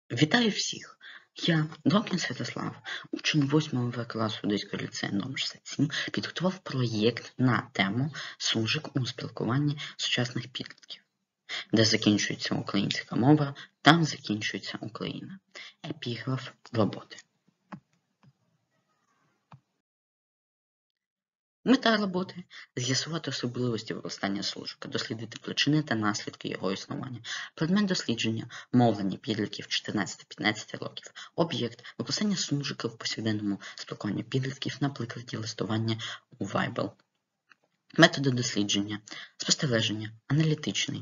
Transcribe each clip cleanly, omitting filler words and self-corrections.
Вітаю всіх! Я, Добкін Святослав, учень 8 В класу Одеського ліцею номер 67, підготував проєкт на тему «Суржик у спілкуванні сучасних підлітків». Де закінчується українська мова, там закінчується Україна. Епіграф роботи. Мета роботи – з'ясувати особливості використання суржика, дослідити причини та наслідки його існування. Предмет дослідження – мовлення підлітків 14-15 років. Об'єкт – використання суржика в повсякденному спілкуванні підлітків на прикладі листування у Viber. Методи дослідження – спостереження, аналітичний.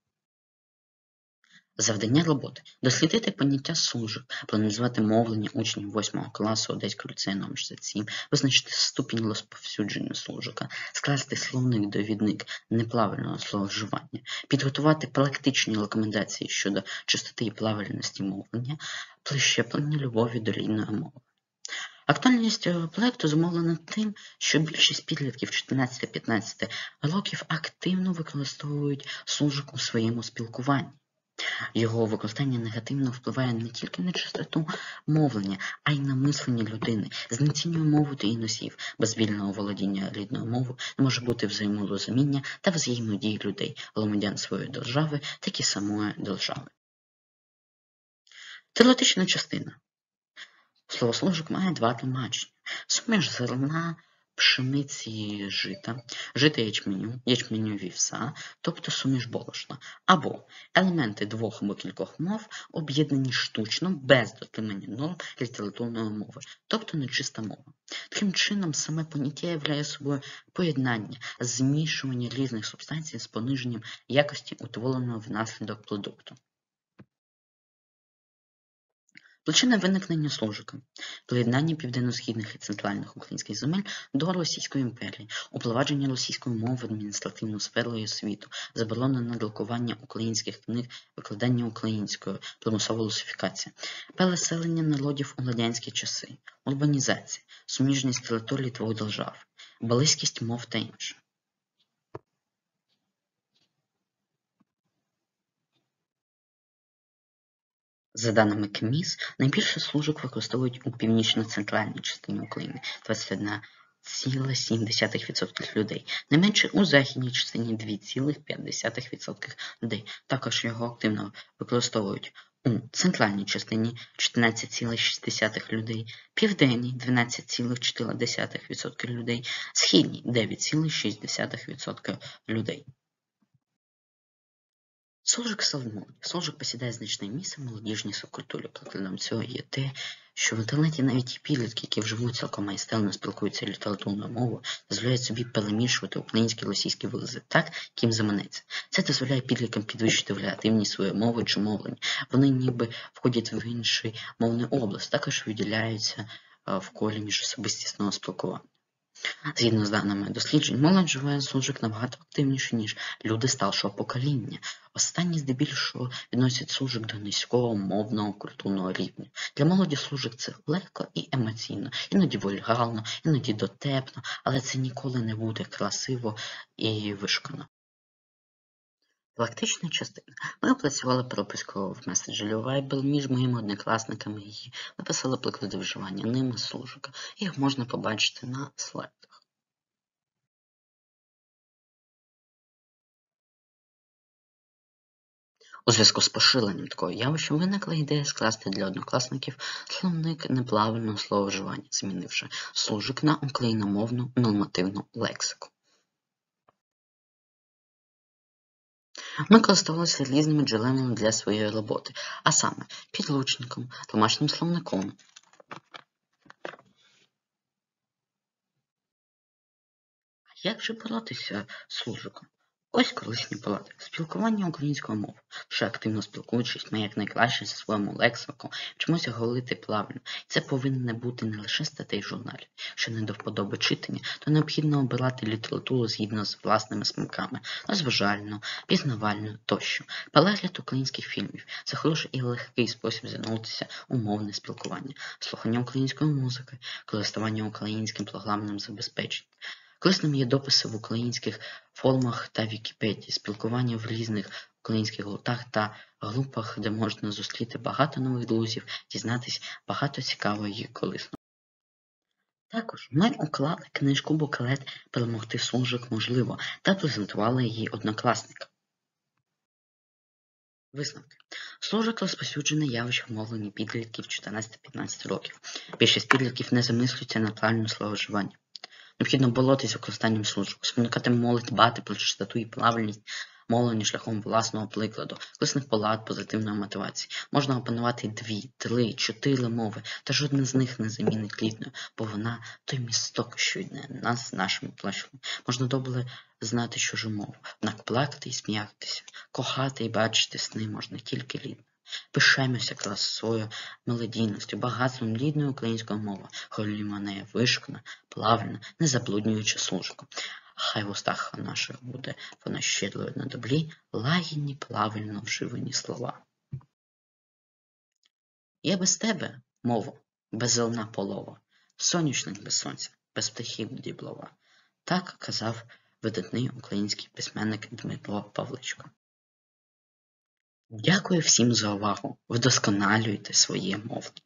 Завдання роботи – дослідити поняття суржик, проаналізувати мовлення учнів 8 класу Одеського ліцею номер 67, визначити ступінь розповсюдження суржика, скласти словник-довідник неправильного слововживання, підготувати практичні рекомендації щодо чистоти і правильності мовлення, прищеплення любові до рідної мови. Актуальність цього проєкту зумовлена тим, що більшість підлітків 14-15 років активно використовують суржик у своєму спілкуванні. Його використання негативно впливає не тільки на чистоту мовлення, а й на мислення людини. Знецінює мову та її носіїв. Без вільного володіння рідною мовою не може бути взаєморозуміння та взаємодії людей, громадян своєї держави, так і самої держави. Теоретична частина. Слово суржик має два тлумачення. Суміш зерна, пшениці, жита, жита ячменю вівса, тобто суміш борошна, або елементи двох або кількох мов, об'єднані штучно, без дотримання норм літературної мови, тобто нечиста мова. Таким чином, саме поняття являє собою поєднання, змішування різних субстанцій з пониженням якості утвореного внаслідок продукту. Причина виникнення суржика – приєднання південно-східних і центральних українських земель до Російської імперії, упровадження російської мови в адміністративну сферу і освіту, заборона на друкування українських книг, викладання українською, примусова русифікація, переселення народів у радянські часи, урбанізація, суміжність територій двох держав, близькість мов та інше. За даними КМІС, найбільше суржик використовують у північно-центральній частині України – 21,7% людей, найменше у західній частині – 2,5% людей. Також його активно використовують у центральній частині – 14,6% людей, південній – 12,4% людей, східній – 9,6% людей. Суржик став Суржик посідає значне місце в молодіжній субкультурі. Прикладом цього є те, що в інтернеті навіть ті підлітки, які вживу цілком майстерно спілкуються літературною мовою, дозволяють собі перемішувати українські і російські вирази так, як їм заманеться. Це дозволяє підліткам підвищити варіативність своєї мови чи мовлення. Вони ніби входять в інший мовний область, також виділяються в колі міжособистісного спілкування. Згідно з даними досліджень, молодь вживає суржик набагато активніше, ніж люди старшого покоління. Останні здебільшого відносять суржик до низького мовного культурного рівня. Для молоді суржик – це легко і емоційно, іноді вульгарно, іноді дотепно, але це ніколи не буде красиво і вишукано. Практична частина. Ми опрацювали переписку в меседжері Viber між моїми однокласниками і написали приклади вживання ними суржика. Їх можна побачити на слайдах. У зв'язку з поширенням такого явища виникла ідея скласти для однокласників словник неправильного слововживання, змінивши суржик на україномовну нормативну лексику. Ми користувалися різними джерелами для своєї роботи, а саме підручником, домашнім словником. А як же боротися з суржиком? Ось корисні поради. Спілкування українською мовою. Лише активно спілкуючись, ми якнайкраще засвоїмо лексику, вчимося говорити правильно. І це повинно бути не лише статей в журналі. Якщо не до вподоби читання, то необхідно обирати літературу згідно з власними смаками, розважальну, пізнавальну тощо. Перегляд українських фільмів – це хороший і легкий спосіб зануритися у мовне спілкування. Слухання української музики, користування українським програмним забезпеченням. Корисним є дописи в українських форумах та Вікіпедії, спілкування в різних українських гуртах та групах, де можна зустріти багато нових друзів, дізнатись багато цікавого і корисного. Також ми уклали книжку «Буклет перемогти суржик можливо» та презентували її однокласникам. Висновки. Суржик – розповсюджене явище в мовленні підлітків 14-15 років. Більшість підлітків не замислюються над правильним словоживанням. Необхідно боротися з використанням суржику, спонукати молодь дбати про чистоту і правильність мовлення шляхом власного прикладу, корисних порад, позитивної мотивації. Можна опанувати 2, 3, 4 мови, та жодна з них не замінить рідної, бо вона – той місток, що йде нас з нашими плечами. Можна добре знати чужу мову, однак плакати і сміятися, кохати і бачити сни можна тільки рідною. Пишаємося красою, мелодійністю, багатством рідної української мови, хвалімо неї вишукано, плавно, не заблуднюючи суржиком. Хай в устах наших буде вона щедрою на добрі, лагідні, правильно вживані слова. Я без тебе, мову, без зелена полова, соняшник без сонця, без птахів діблова. Так казав видатний український письменник Дмитро Павличко. Дякую всім за увагу. Вдосконалюйте своє мовлення.